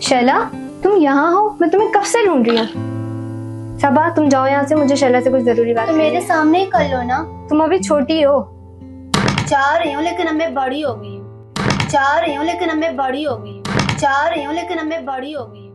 शैला, तुम यहाँ हो? मैं तुम्हें कब से ढूंढ रही हूँ। सबा, तुम जाओ यहाँ से, मुझे शैला से कुछ जरूरी बात तो मेरे सामने ही कर लो ना। तुम अभी छोटी हो। चाह रही हूँ लेकिन अब मैं बड़ी हो गई हूँ। चाह रही हूँ लेकिन अब मैं बड़ी हो गई हूँ। चाह रही हूँ लेकिन अब मैं बड़ी हो गई हूँ।